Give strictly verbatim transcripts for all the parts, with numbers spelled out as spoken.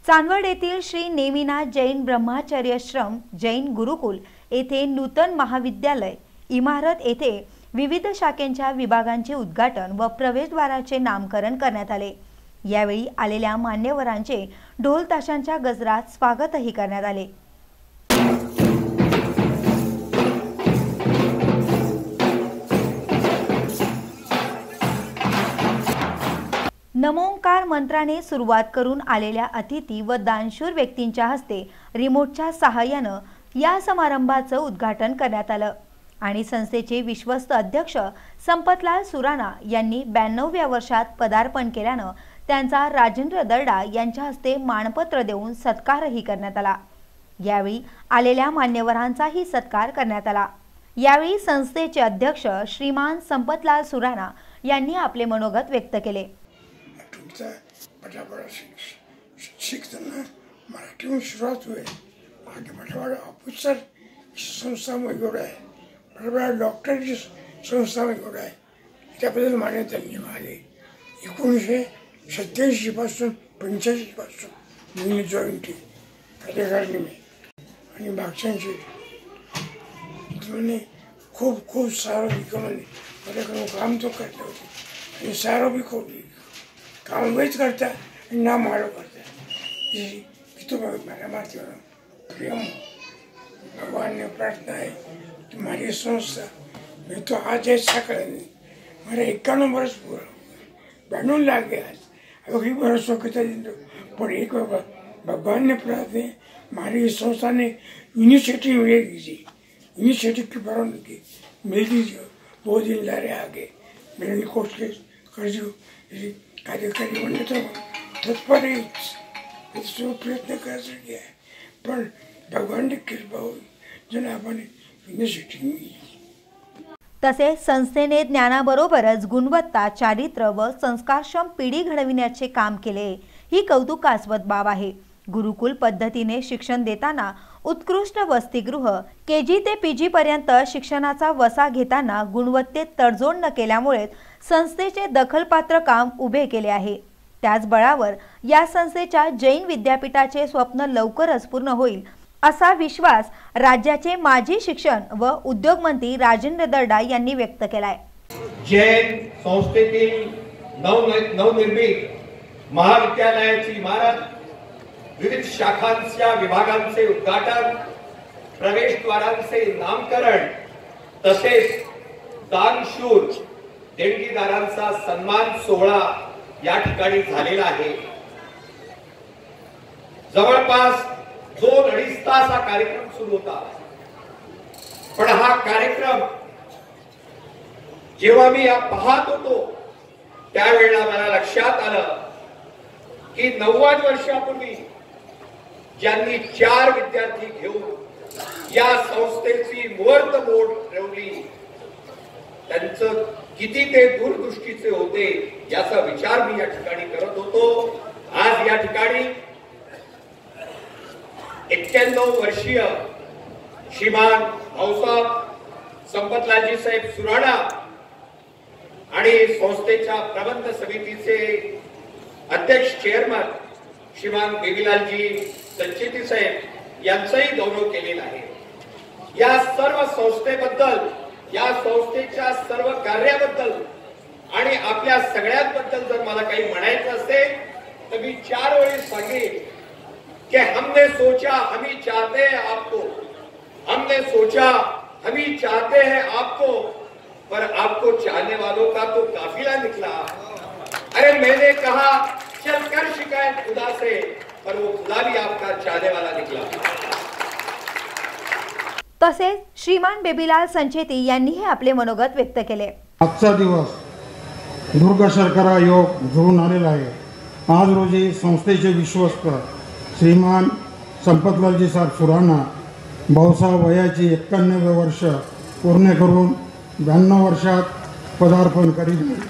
चांदवड येथील श्री नेमिनाथ जैन ब्रह्मचर्याश्रम जैन गुरुकुल येथे नूतन महाविद्यालय इमारत येथे विविध शाखेच्या विभागांचे उद्घाटन व प्रवेशद्वाराचे नामकरण करण्यात आले। यावेळी आलेल्या मान्यवरांचे ढोल ताशांच्या गजरात स्वागतही करण्यात आले। नमोंकार मंत्राने सुरुवात करून आलेल्या अतिथी व दानशूर व्यक्तींच्या हस्ते रिमोटच्या सहाय्याने या समारंभाचं उद्घाटन करण्यात आलं आणि संस्थेचे विश्वस्त अध्यक्ष संपतलाल सुराणा यांनी ब्याण्णव्या वर्षात पदार्पण केल्यानं त्यांचा राजेंद्र दर्डा यांच्या हस्ते मानपत्र देऊन सत्कारही करण्यात आला। यावेळी आलेल्या मान्यवरांचाही सत्कार करण्यात आला। यावेळी संस्थेचे अध्यक्ष श्रीमान संपतलाल सुराणा यांनी आपले मनोगत व्यक्त केले। पटापट शिकताना मराठीहून सुरुवात होईल आणि पटापट ऑफिसर संस्था वेगळं आहे, पटापट डॉक्टरची संस्था वेगळं आहे, त्याबद्दल मान्यता मिळाली। एकोणीसशे सत्याऐंशी पासून पंच्याऐंशी पासून मी जॉईन केली कार्यकारिणी मी आणि मागच्यांशी तुम्ही खूप खूप सारं विकमले माझ्याकडून काम तो करते होते आणि सारं बी खूप काम वेच करता आणि ना मारो करता तो मेरा माती प्रेम भगवान ने प्रार्थना है कि हमारी संस्था मैं तो आज ऐसा करेंगे मेरा इक्यावन बरस पूरा बहनों लाग गया आज अभी बरसों कितना दिन पर एक भगवान ने प्रार्थना हमारी संस्था ने इनिशिएटिव ले लीजिए इनिशिएटिव की परवानगी की मिल दीजिए दो दिन ला रहे आगे मैंने कोशिश कर जो कार्यकारी म्हणले तर तत्पर प्रयत्न करायचा आहे पण भगवान कृपा होईल ज्याने आपण तसेच संस्थेने ज्ञानाबरोबरच गुणवत्ता चारित्र्य व संस्कारक्षम पिढी घडविण्याचे काम केले ही कौतुकास्पद बाब आहे। गुरुकुल पद्धतीने शिक्षण देताना उत्कृष्ट वसतिगृह केजी ते पीजी पर्यंत शिक्षणाचा वसा घेताना गुणवत्तेत तडजोड न केल्यामुळे संस्थेचे दखलपात्र काम उभे केले आहे। त्याच बळावर या संस्थेच्या जैन विद्यापीठाचे स्वप्न लवकरच पूर्ण होईल असा विश्वास राज्याचे माजी शिक्षण व उद्योग मंत्री राजेंद्र दर्डा यांनी व्यक्त केलाय। जैन संस्थेतील नवनिर्मित महाविद्यालयाची इमारत विविध शाखांच्या विभागांचे उद्घाटन प्रवेशद्वारांचे नामकरण तसेच दानशूर देणगीदारांचा सन्मान सोहळा या ठिकाणी झालेला आहे। जवळपास दोन अडीच तास हा कार्यक्रम सुरू होता पण हा कार्यक्रम जेव्हा मी या पाहत होतो त्यावेळेला मला लक्षात आलं की नव्वद वर्षापूर्वी ज्यांनी चार विद्यार्थी घेऊन या संस्थेची मुहूर्तमेढ ठेवली त्यांचं किती ते दूरदृष्टीचे होते याचा विचार मी या ठिकाणी करत होतो। आज या ठिकाणी एक्क्याण्णव वर्षीय श्रीमान भाऊसाहेब संपतलालजी साहेब सुराणा आणि संस्थेच्या प्रबंध समितीचे अध्यक्ष चेअरमन श्रीमान बेबीलालजी संचेती साहेब यांचाही गौरव केलेला आहे। या सर्व संस्थेबद्दल या संस्थेच्या सर्व कार्याबद्दल आणि आपल्या सगळ्यांबद्दल जर मला काही म्हणायचं असेल तर मी चार वेळी सांगेन कि हमने सोचा हम ही चाहते हैं आपको, हमने सोचा हम ही चाहते हैं आपको, पर आपको चाहने वालों का तो काफिला निकला। अरे मैंने कहा चल कर शिकायत खुदा से, पर वो खुदा भी आपका चाहने वाला निकला। तसेच श्रीमान बेबीलाल संचेती यांनीही आपले मनोगत व्यक्त केले। आजचा दिवस दुर्गशर्करा योग जुळून आलेला आहे। आज रोजी संस्थेचे विश्वस्त श्रीमान संपतलालजी साहेब सुराणा भाऊसाहेब वयाची एक्क्याण्णव वर्ष पूर्ण करून ब्याण्णव वर्षात पदार्पण करीत आहे।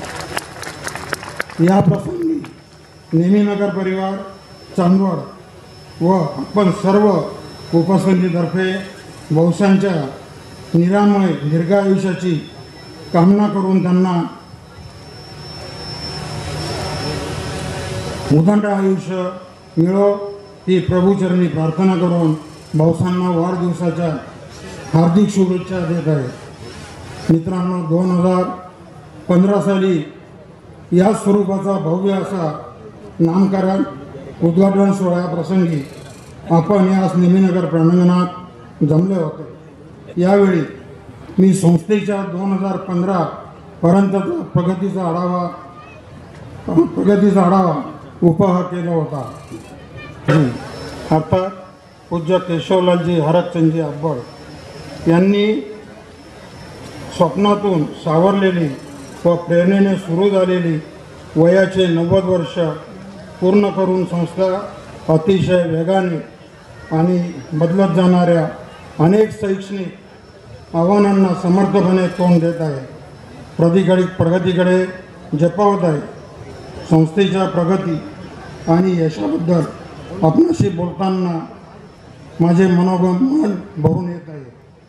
या प्रसंगी नेमिनगर परिवार चांदवड व आपण सर्व उपसमितीतर्फे भाऊसांच्या निरामय दीर्घायुष्याची कामना करून त्यांना उदंड आयुष्य मिळो ही प्रभूचरणी प्रार्थना करून भाऊसांना वाढदिवसाच्या हार्दिक शुभेच्छा देत आहे. मित्रांनो, दोन हजार पंधरा साली या स्वरूपाचा भव्य असा नामकरण उद्घाटन सोहळ्याप्रसंगी आपण याच नेमिनगर प्रांगणात जमले होते. यावेळी मी संस्थेच्या दोन हजार पंधरा पर्यंतचा प्रगतीचा आढावा प्रगतीचा आढावा उपहार केला होता. आता पूज्य केशवलालजी हरकचंदजी अब्बड यांनी स्वप्नातून सावरलेली व प्रेरणेने सुरू झालेली वयाचे नव्वद वर्ष पूर्ण करून संस्था अतिशय वेगाने आणि बदलत जाणाऱ्या अनेक शैक्षणिक आव्हानांना समर्थपणे तोंड देत आहे. प्रगतीकडे प्रगतीकडे झेपावत आहे. संस्थेच्या प्रगती आणि यशाबद्दल आपणाशी बोलताना माझे मनोगत मन भरून येत आहे.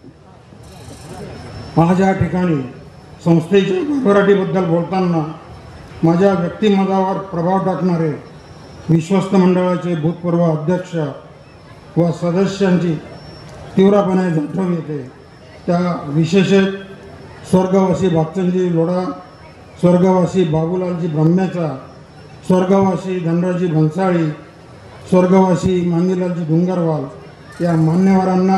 आज या ठिकाणी संस्थेच्या भरभराटीबद्दल बोलताना माझ्या व्यक्तिमत्त्वावर प्रभाव टाकणारे विश्वस्त मंडळाचे भूतपूर्व अध्यक्ष व सदस्यांची तीव्रपणे आठवण येते. त्या विशेषतः स्वर्गवासी भागचंदजी लोढा, स्वर्गवासी बाबूलालजी ब्रह्मेचा, स्वर्गवासी धनराजी भन्साळी, स्वर्गवासी मांगीलालजी डुंगरवाल या मान्यवरांना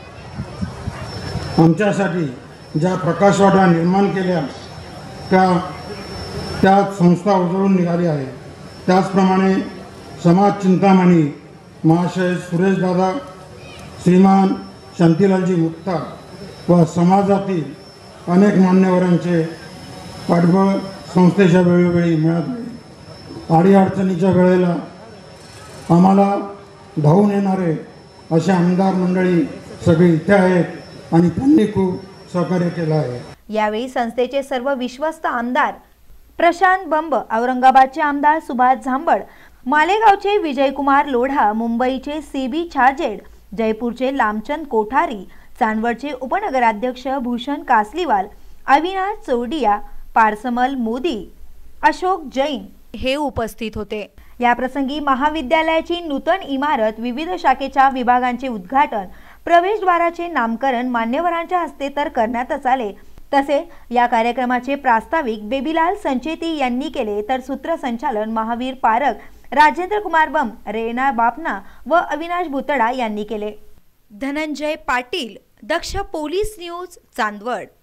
आमच्यासाठी ज्या प्रकाशवाटा निर्माण केल्या त्या त्यात संस्था उजळून निघाली आहे. त्याचप्रमाणे समाज चिंतामणी महाशय सुरेशदादा, श्रीमान शांतीलालजी मुक्ता व समाजातील अनेक मान्यवरांचे पाठबळ संस्थेच्या वेळोवेळी मिळत आहे. अडीअडचणीच्या वेळेला आम्हाला धावून येणारे असे आमदार मंडळी सगळे इथे आहेत आणि त्यांनी खूप सहकार्य केलं आहे. यावेळी संस्थेचे सर्व विश्वस्त आमदार प्रशांत बंब, औरंगाबादचे आमदार सुभाष झांबड, मालेगावचे विजयकुमार लोढा, मुंबईचे सी बी छाजेड, जयपूरचे लामचंद कोठारी, चांदवडचे उपनगराध्यक्ष भूषण कासलीवाल, अविनाश चौडिया, पारसमल मोदी, अशोक जैन हे उपस्थित होते. या प्रसंगी महाविद्यालयाची नूतन इमारत, विविध शाखेच्या विभागांचे उद्घाटन, प्रवेशद्वाराचे नामकरण मान्यवरांच्या हस्ते तर करण्यातच आले. तसे या कार्यक्रमाचे प्रास्ताविक बेबीलाल संचेती यांनी केले, तर सूत्रसंचालन महावीर पारक, राजेंद्र कुमार बम, रेना बापना व अविनाश भुतडा यांनी केले. Dhananjay Patil, Daksh police news, Chandwad.